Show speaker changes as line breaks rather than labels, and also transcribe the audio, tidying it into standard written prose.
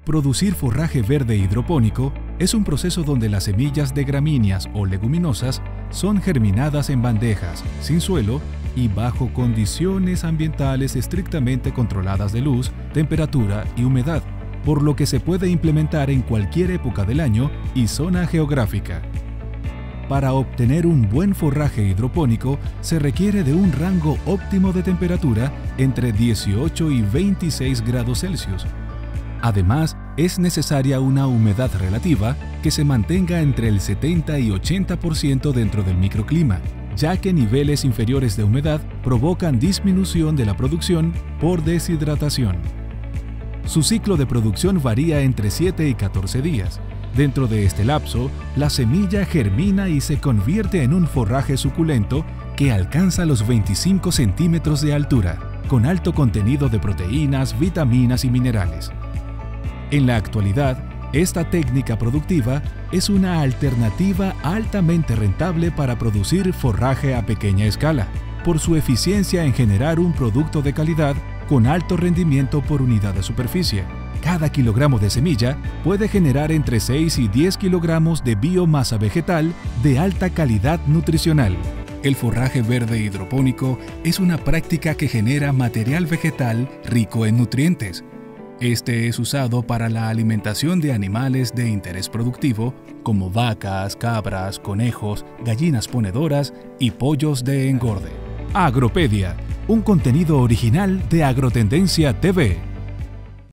Producir forraje verde hidropónico es un proceso donde las semillas de gramíneas o leguminosas son germinadas en bandejas, sin suelo y bajo condiciones ambientales estrictamente controladas de luz, temperatura y humedad, por lo que se puede implementar en cualquier época del año y zona geográfica. Para obtener un buen forraje hidropónico se requiere de un rango óptimo de temperatura entre 18 y 26 grados Celsius. Además, es necesaria una humedad relativa que se mantenga entre el 70 y 80% dentro del microclima, ya que niveles inferiores de humedad provocan disminución de la producción por deshidratación. Su ciclo de producción varía entre 7 y 14 días. Dentro de este lapso, la semilla germina y se convierte en un forraje suculento que alcanza los 25 centímetros de altura, con alto contenido de proteínas, vitaminas y minerales. En la actualidad, esta técnica productiva es una alternativa altamente rentable para producir forraje a pequeña escala, por su eficiencia en generar un producto de calidad con alto rendimiento por unidad de superficie. Cada kilogramo de semilla puede generar entre 6 y 10 kilogramos de biomasa vegetal de alta calidad nutricional. El forraje verde hidropónico es una práctica que genera material vegetal rico en nutrientes. Este es usado para la alimentación de animales de interés productivo, como vacas, cabras, conejos, gallinas ponedoras y pollos de engorde. Agropedia, un contenido original de Agrotendencia TV.